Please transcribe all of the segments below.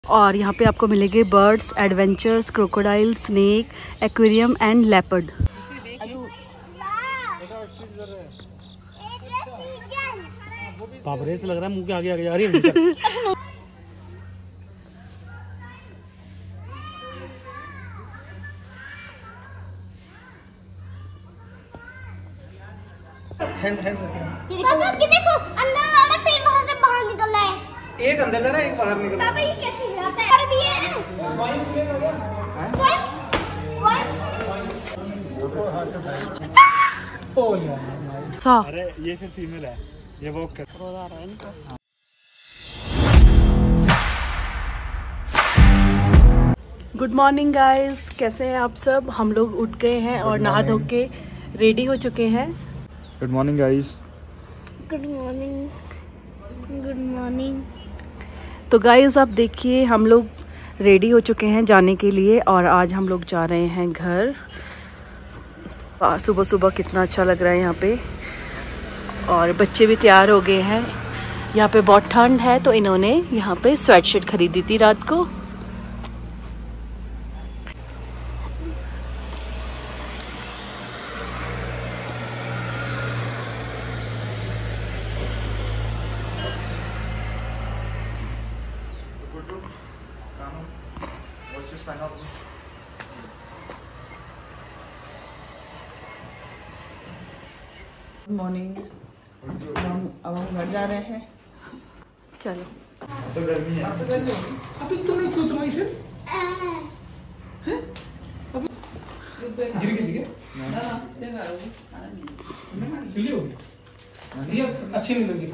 और यहाँ पे आपको मिलेंगे birds, adventures, crocodile, snake, aquarium and leopard. बाप रे, ऐसा लग रहा है मुंह के आगे आगे जा रही है। देखो अंदर वाला फिर वहां से बाहर निकल रहा है। एक अंदर जा रहा है, एक बाहर निकल रहा है। पापा ये कैसे जाता है? पर भी है पॉइंट्स में आ गया। ओ यार, अरे ये फिर फीमेल है, ये वॉक कर रहा है इनको। गुड मॉर्निंग गाइस, कैसे हैं आप सब? हम लोग उठ गए हैं और नहा धो के रेडी हो चुके हैं। Good morning guys. Good morning. Good morning. तो गाइस आप देखिए, हम लोग रेडी हो चुके हैं जाने के लिए और आज हम लोग जा रहे हैं घर। सुबह सुबह कितना अच्छा लग रहा है यहाँ पे, और बच्चे भी तैयार हो गए हैं। यहाँ पे बहुत ठंड है तो इन्होंने यहाँ पे स्वेटशर्ट खरीदी थी रात को। मॉर्निंग। अब हम घर जा रहे हैं। चलो। तो गर्मी है। अभी तो नहीं क्यों तुम्हारी फिर? गिर गई सिली हो गई। ये अच्छी नहीं लगी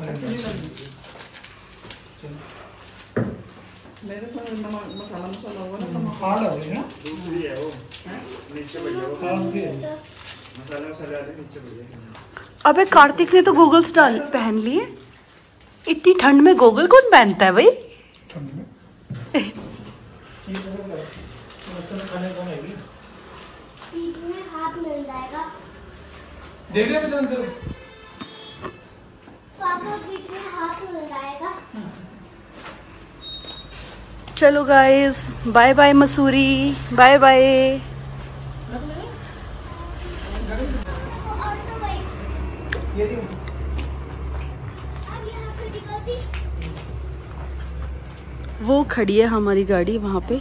मेरे साथ मसाला होगा ना, हार्ड हो गई ना। दूसरी है वो, नीचे बढ़िया मसाला नीचे बढ़िया। अबे कार्तिक ने तो गूगल्स पहन लिए। इतनी ठंड में गूगल कौन पहनता है भाई? ठंड में पीठ में हाथ मिल जाएगा। देख रहे हो अंदर? पापा पीठ में हाथ मिल जाएगा। चलो guys, bye bye Mussoorie, bye bye. वो खड़ी है हमारी गाड़ी वहाँ पे।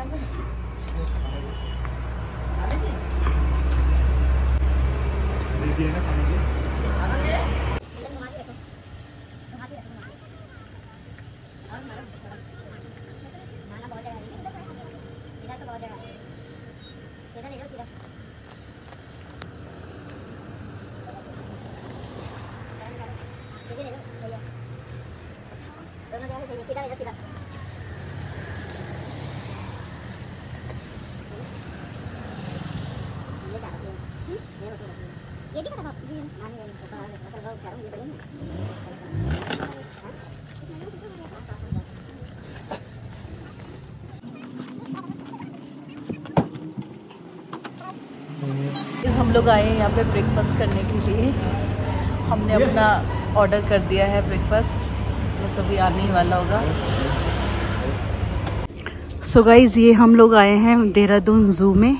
हम लोग आए हैं यहाँ पे ब्रेकफास्ट करने के लिए। हमने अपना ऑर्डर कर दिया है ब्रेकफास्ट, बस अभी आने ही वाला होगा। सो गाइज, ये हम लोग आए हैं देहरादून जू में।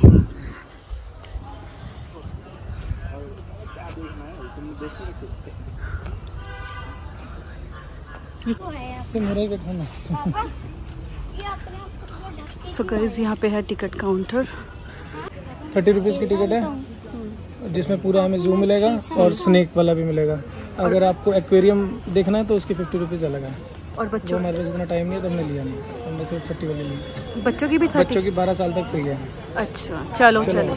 सो गाइज, यहाँ पे है टिकट काउंटर। 30 रुपीज़ की टिकट है, जिसमें पूरा हमें जू मिलेगा और स्नेक वाला भी मिलेगा। अगर आपको एक्वेरियम देखना है तो उसकी 50 रुपीज़ अलग है। और बच्चों, हमारे पास इतना टाइम नहीं है तो हमने लिया नहीं, हमने सिर्फ 30 वाली ली। बच्चों की भी 30? बच्चों की 12 साल तक फ्री है। अच्छा, चलो चलो।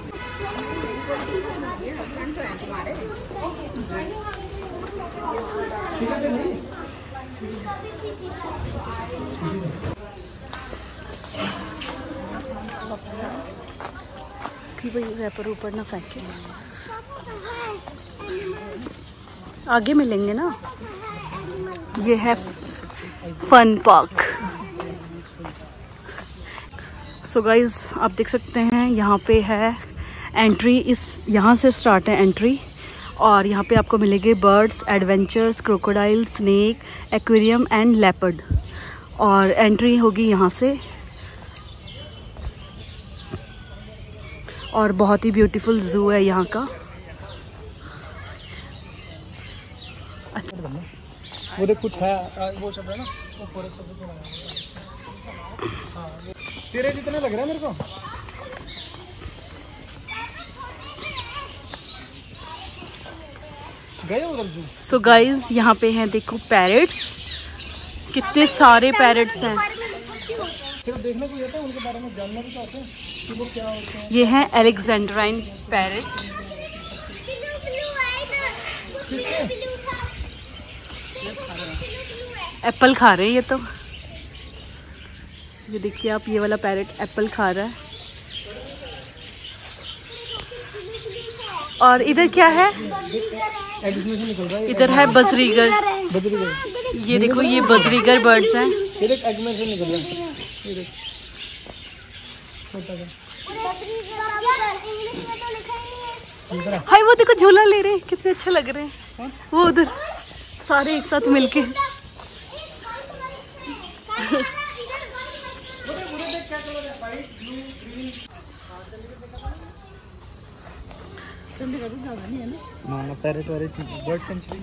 कि भाई रैपर ऊपर ना फेंके, आगे मिलेंगे ना। ये है फन पार्क। सो गाइज, आप देख सकते हैं यहाँ पे है एंट्री। यहाँ से स्टार्ट है एंट्री, और यहाँ पे आपको मिलेंगे birds, adventures, crocodile, snake, aquarium and leopard. और एंट्री होगी यहाँ से। और बहुत ही ब्यूटीफुल जू है यहाँ का। अच्छा वो देख कुछ है, वो चल रहा है ना, वो फॉरेस्ट से तेरे जितने लग रहा है मेरे को। गए उधर जू। सो गाइज यहाँ पे हैं देखो पैरेट्स, कितने सारे पैरेट्स हैं। फिर देखने को ये था, उनके बारे में जानना भी चाहते हैं कि वो क्या होते हैं। ये हैं अलेक्जेंड्राइन पैरेट। एप्पल खा रहे हैं ये तो। ये देखिए आप, ये वाला पैरेट एप्पल खा रहा है। और इधर क्या है? इधर है बजरीगर। ये देखो, ये बजरीगर बर्ड्स हैं। ये देख एग में से निकल रहा है, ये देख छोटा सा। हाय वो देखो झूला ले रहे हैं, कितने अच्छे लग रहे हैं। वो उधर सारे एक साथ मिलके। ना पैरेट वैरेट बर्ड सेंचुरी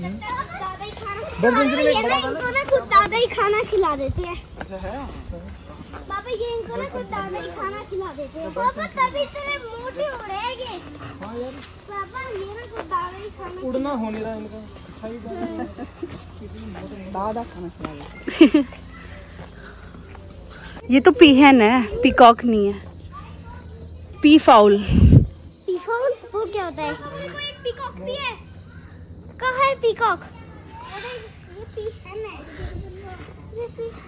इनको ना खुद दादा ही खाना खिला देते हैं। अच्छा है पापा ये इनको ना खुद दादा ही खाना खिला देते हैं। पापा तभी इतने मोटे हो रहे हैं ये। हाँ यार, पापा ये ना खुद दादा ही खाना उड़ना हो नहीं रहा इनका। दादा खाना खिला देते। ये तो पीहन है, पीकॉक नहीं है। P foul. पीकॉक वो क्या होता है? एक पीकॉक भी है। कहाँ है पीकॉक? अरे ये पीहन है। ये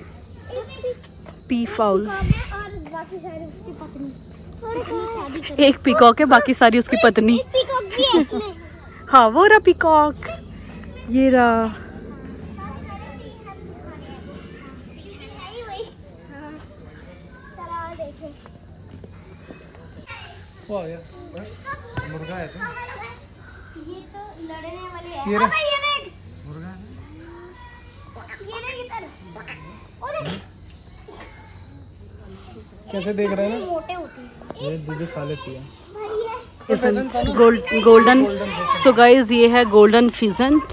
पी फाउल। पीकॉक है और बाकी सारी उसकी पत्नी। एक पीकॉक है, बाकी सारी उसकी पत्नी। एक पीकॉक भी है इसमें। हाँ वो रहा पीकॉक, ये रहा। वो आ गया मुर्गा है तो। ये तो लड़ने वाले हैं। ये अबे ये देख, मुर्गा है। ये देख इधर। ओ देख, कैसे देख रहे हैं ना, मोटे होते हैं। ये दूध खा लेती है। गोल्डन। सो गाइज ये है गोल्डन फिजेंट।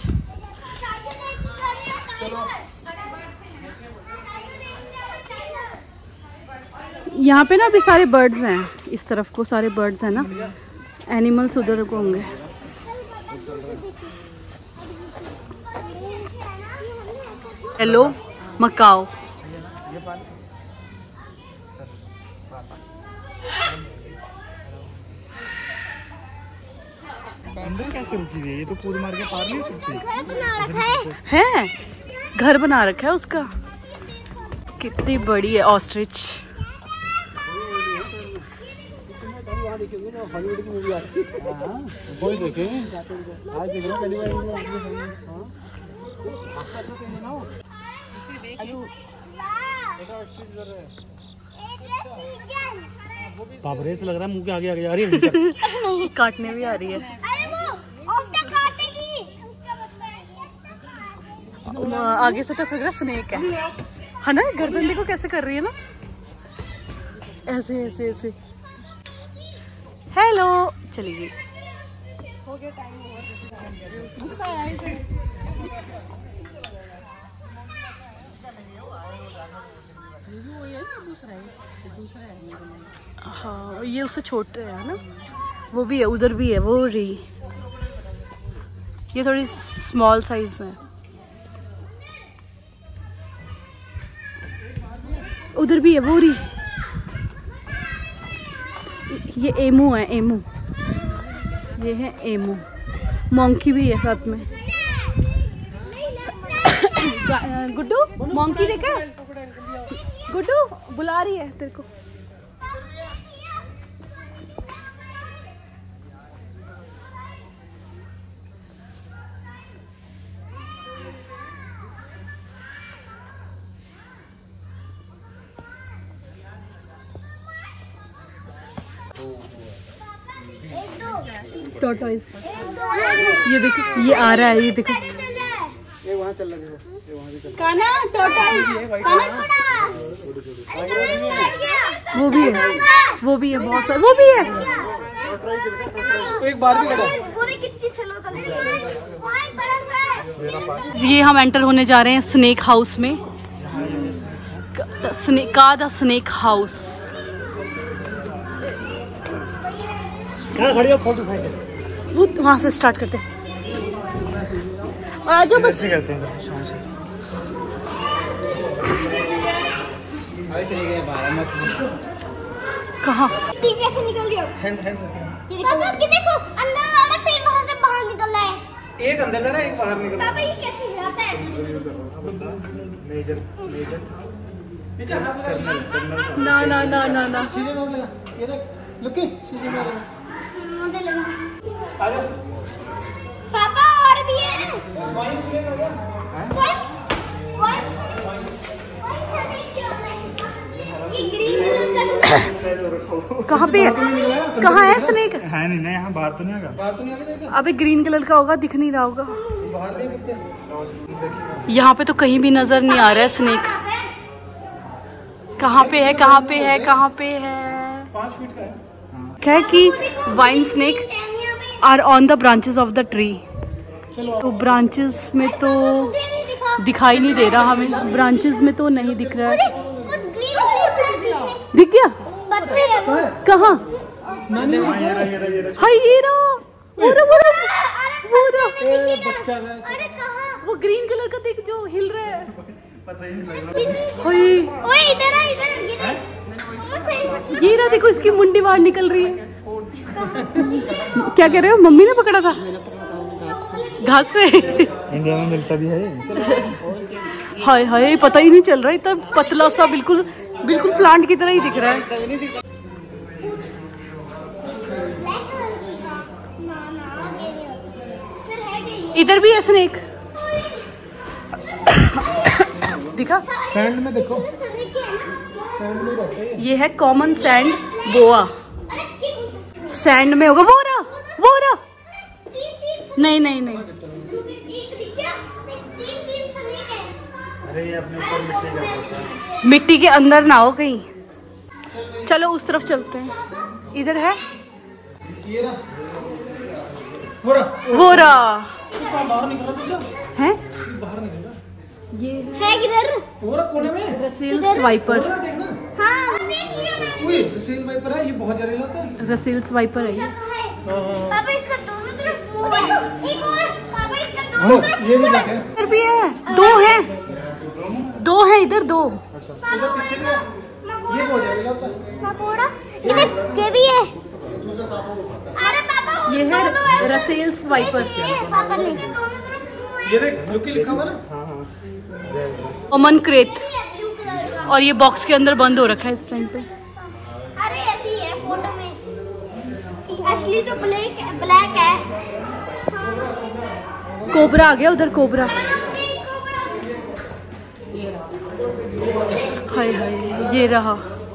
यहाँ पे ना अभी सारे बर्ड्स हैं, इस तरफ को सारे बर्ड्स हैं ना। एनिमल्स उधर को होंगे। Hello macaw. अंदर कैसे रुकी हुई है? ये तो कूद मार के पार नहीं सकती। घर बना रखा है। है, घर बना रखा है उसका। कितनी बड़ी है ऑस्ट्रिच। हॉलीवुड की मूवी आती है, वही देखे आज देख रहा हूँ पहली बार। बाप रे, ऐसा लग रहा है मुंह के आगे आगे जा रही है। काटने भी आ रही है। अरे वो ऑफ्टर काटेगी। आगे से तो लग रहा स्नेक है ना। गर्दन देखो कैसे कर रही है ना, ऐसे ऐसे ऐसे। हेलो, चली गई। हो गया टाइम ओवर। गुस्सा आया इसे। हाँ ये उससे छोटे है ना। वो भी है, उधर भी है वो रही। ये थोड़ी स्मॉल साइज है। उधर भी है वो रही। ये एमू है, एमू। ये है एमू। मोंकी भी है साथ में। गुड्डू मोंकी देखा? गुड्डू बुला रही है तेरे को। टॉर्टोइज। ये देखो, ये आ रहा है, ये देखो। वहाँ चल लगे हो, ये वहाँ भी चल। काना टोटल वो भी है, वो भी है, बहुत सारे वो भी है। एक बार भी लगा। कितनी स्लो चलती है। ये हम एंटर होने जा रहे हैं स्नेक हाउस में। The snake house. कहाँ खड़ी हो? फोटो खींच। वो वहाँ से स्टार्ट करते हैं। और जो ऐसे करते हैं शाम से। कहाँ कैसे निकल रही हो? हैंड ये देखो अंदर वाला फिर वहाँ से बाहर निकल रहा है। एक अंदर जा रहा है, एक बाहर निकल रहा है। पापा ये कैसे जाता है? मेजर ना ना ना ना ना शीशे में लगा, ये देख लुकी, शीशे में लगा। मुझे लगा पापा और भी है। ये ग्रीन कलर का कहाँ पे है? कहाँ है स्नेक? है नहीं ना, यहाँ बाहर तो नहीं आएगा। बाहर तो नहीं आगे देखा, अबे ग्रीन कलर का होगा, दिख नहीं रहा होगा। बाहर नहीं दिखते। यहाँ पे तो कहीं भी नजर नहीं आ रहा है स्नेक। कहाँ पे है, कहाँ पे है, कहाँ पे है? 5 फीट का है। क्या है कि vine snake are on the branches of the tree. तो ब्रांचेस में तो दिखाई नहीं दे रहा हमें, ब्रांचेस में तो नहीं दिख रहा है। दिख गया? कहाँ? हाय ये रहा, वो बच्चा है। वो ग्रीन कलर का देख जो हिल रहा है। पता ही नहीं लग रहा। हाय ओए इधर आ, इधर ये रहा, देखो इसकी मुंडी बाहर निकल रही है। क्या कह रहे हो? मम्मी ने पकड़ा था घास पे। इंडिया में मिलता भी है। हाय हाय, पता ही नहीं चल रहा, इतना पतला सा, बिल्कुल बिल्कुल प्लांट की तरह ही दिख रहा है। इधर भी है स्नेक। दिखा? सैंड में देखो, सैंड में रहते हैं। ये है कॉमन सैंड बोआ। सैंड में होगा। वो रहा। नहीं नहीं नहीं, अरे ये अपने ऊपर मिट्टी का होता है। मिट्टी के अंदर ना हो कहीं। चलो उस तरफ चलते हैं। इधर है ये रहा, वो रहा बाहर निकला बच्चा, है। बाहर निकला। ये है किधर? वो रहा कोने में। Russell's viper. वो रहा, देखना। हाँ देख लिया मैंने। उई, रसेल वाइपर है, ये बहुत जहरीला होता है। रसेल्स वाइपर है ये। हाँ, हाँ। पापा इसका दोनों तरफ वो देखो, एक और पापा इसका दोनों तरफ ये भी देखे। इधर भी है, दो है इधर, दो। उधर पीछे भी है। ये बहुत जहरीला होता है। मकोड़ा इधर ये भी है। अरे पापा ये है रसेल्स वाइपर। पापा ने ये देख लुकी लिखा हुआ ना। Common crate. ब्लू कलर का। और ये बॉक्स के अंदर बंद हो रखा है इस टाइम पे। अरे ऐसी है फोटो में, असली तो ब्लैक है। कोबरा आ गया उधर, कोबरा। हाय हाय, ये रहा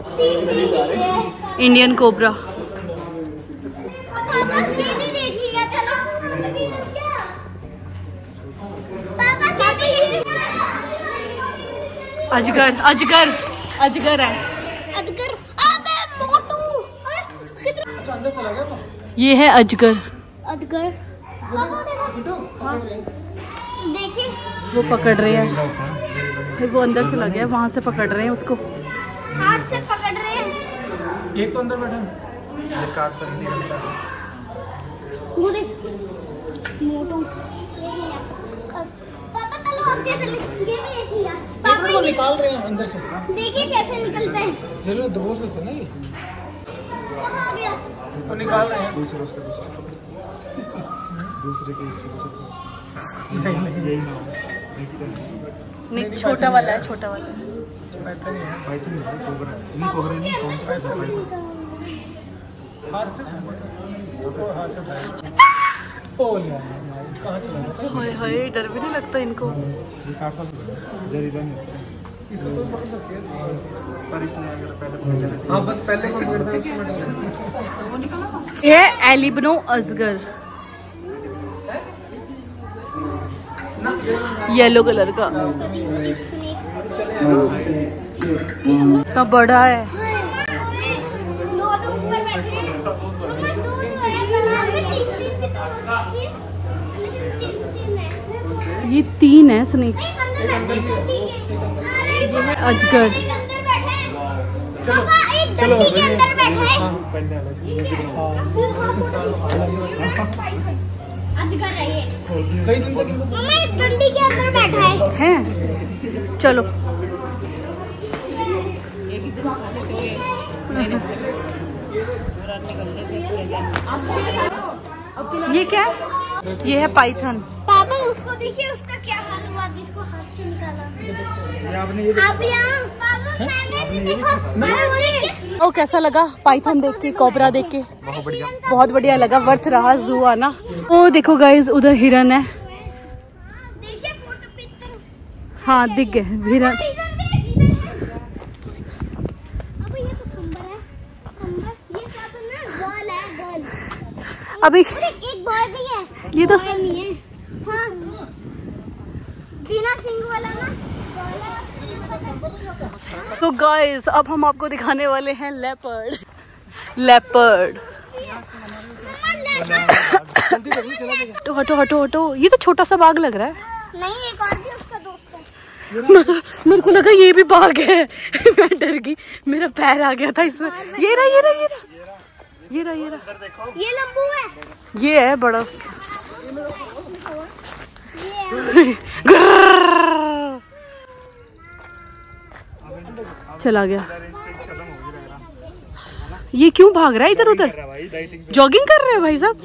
इंडियन कोबरा। पापा ये भी देख लिया, चलो क्या? पापा क्या भी अजगर अजगर अजगर है। अजगर। अबे मोटू, अच्छा अंदर चला गया तो। ये है अजगर। अजगर पापा देखिए, वो पकड़ रहे हैं, फिर वो अंदर चला गया, वहां से पकड़ रहे हैं उसको। हाथ से पकड़ रहे हैं। एक तो अंदर बैठा है। ये काट कर नहीं निकलता। वो देख मोटू। पापा चलो अब कैसे ये भी ऐसे ही है। पापा वो निकाल रहे हैं अंदर से। देखिए कैसे निकलता है। जरूर दोस्त होते ना ये, कहाँ गया? तो निकाल रहे हैं। दूसरे उसका दूसरे के हिस्से को यही ना हो। नहीं, छोटा वाला है, छोटा वाला है। पैसा नहीं है। पाइथन नहीं है, कोबरा है। नहीं कोबरा नहीं, कौन सा पैसा पाइथन? हाथ से हाथ से ओ यार कहाँ चला गया? हाय हाय, डर भी नहीं लगता इनको। ये काटता जहरीला नहीं होता। इसको तो पकड़ सकते हैं। पर इसने अगर पहले पकड़ लिया। हाँ बस पहले पकड़ता है उसको। ये है एलिबनो अजगर। येलो कलर का, इतना बड़ा है। ये 3 है स्नेक। अजगर, चलो अजगर है ये। मम्मा एक डंडी के अंदर बैठा है। चलो ये क्या है? ये है पाइथन। पापा उसको देखिए, उसका क्या हाल हुआ, जिसको हाथ से निकाला। आप यहाँ पापा मैंने देखो। ओ कैसा लगा पाइथन देख के, कोबरा देख के? बहुत बढ़िया लगा, वर्थ रहा जू आना। ओ देखो गाइस, उधर हिरन है। देखिए फोटो पिक्चर। हाँ दिख गए हिरन। अब ये तो सुंदर है, सुंदर। ये सब ना गर्ल है, गर्ल। अभी एक बॉय भी है। ये तो बॉय नहीं है। हाँ बिना सिंग वाला ना गर्ल है। तो गाइस अब हम आपको दिखाने वाले हैं लेपर्ड। लेपर्ड हटो हटो हटो हटो, ये तो छोटा सा बाघ लग रहा है। नहीं, एक और भी उसका दोस्त है। मेरे को लगा ये भी बाघ है। मैं डर गई, मेरा पैर आ गया था इसमें। ये रहा ये रहा ये रहा ये रहा ये रहा, ये लंबू है। ये है बड़ा। चला गया। ये क्यों भाग रहा है इधर उधर? जॉगिंग कर रहे हैं भाई साहब।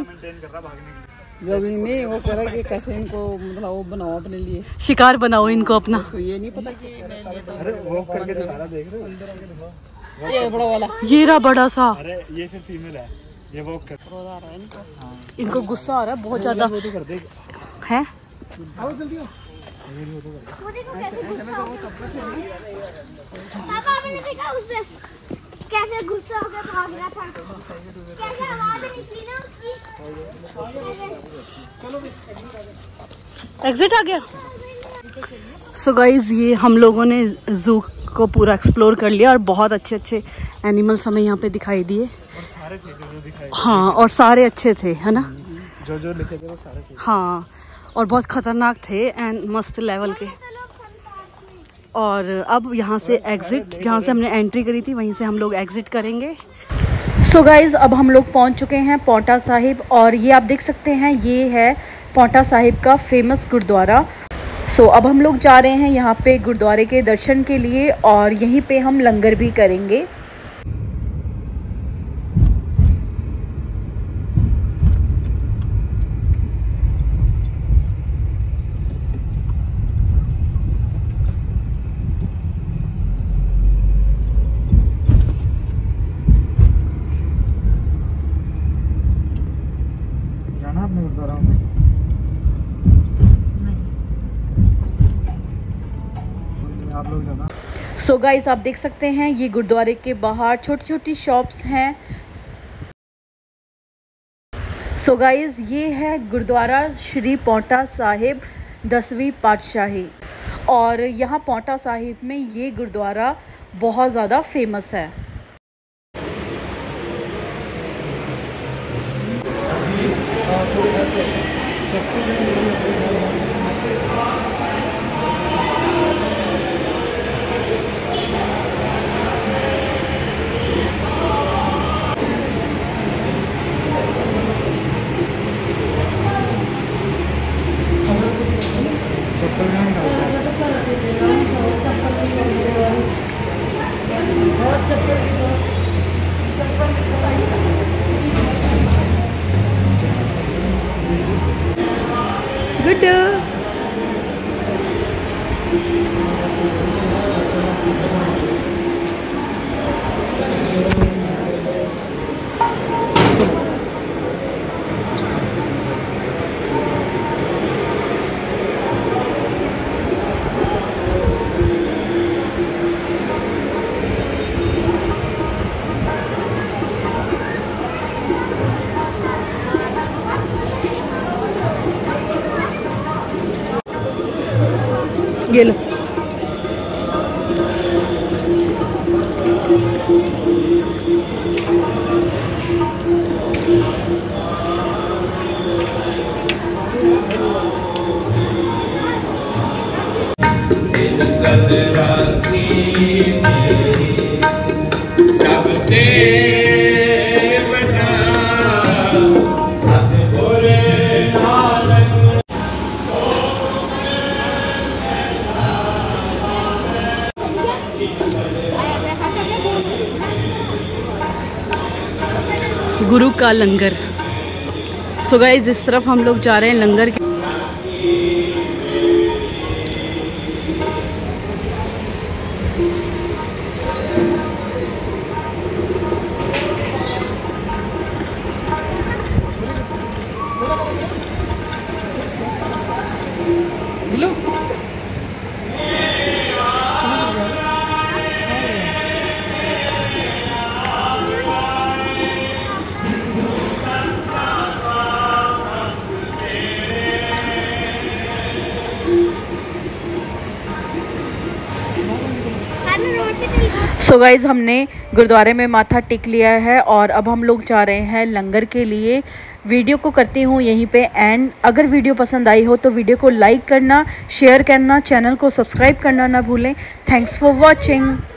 जॉगिंग नहीं, वो कह रहा है कि कैसे इनको मतलब वो बनाओ अपने लिए, शिकार बनाओ इनको अपना। तो ये नहीं पता कि अरे वो करके दिखा रहा, देख रहे हो? ये बड़ा वाला, ये रहा बड़ा सा। अरे ये फिर फीमेल है, ये वॉक कर रहा है इनको। इनको गुस्सा आ रहा है बहुत ज्यादा वो तो कर दे। है। वो देखो कैसे गुस्सा हो गया। पापा आपने देखा उससे कैसे गुस्सा होकर भाग रहा था, कैसे आवाज निकली ना उसकी। एग्जिट आ गया। सो गाइज ये हम लोगों ने जू को पूरा एक्सप्लोर कर लिया और बहुत अच्छे अच्छे एनिमल्स हमें यहाँ पे दिखाई दिए। सारे थे जो दिखाए। हाँ और सारे अच्छे थे, है ना? जो लिखे थे वो सारे थे। हाँ और बहुत खतरनाक थे एंड मस्त लेवल के। और अब यहाँ से एग्जिट, जहाँ से हमने एंट्री करी थी वहीं से हम लोग एग्जिट करेंगे। सो गाइज अब हम लोग पहुँच चुके हैं पौंटा साहिब और ये आप देख सकते हैं ये है पौंटा साहिब का फेमस गुरुद्वारा। सो अब हम लोग जा रहे हैं यहाँ पे गुरुद्वारे के दर्शन के लिए और यहीं पे हम लंगर भी करेंगे। जाना आपने गुरुद्वारा में? आप लोग जाना। सो गाइस आप देख सकते हैं ये गुरुद्वारे के बाहर छोटी छोटी शॉप्स हैं। सो गाइस ये है गुरुद्वारा श्री पौंटा साहिब 10वीं पातशाही और यहाँ पौंटा साहिब में ये गुरुद्वारा बहुत ज़्यादा फेमस है। चप्पल ये लो। गुरु का लंगर। सो गाइस इस तरफ हम लोग जा रहे हैं लंगर के। सो गाइज हमने गुरुद्वारे में माथा टेक लिया है और अब हम लोग जा रहे हैं लंगर के लिए। वीडियो को करती हूँ यहीं पे एंड। अगर वीडियो पसंद आई हो तो वीडियो को लाइक करना, शेयर करना, चैनल को सब्सक्राइब करना ना भूलें। Thanks for watching.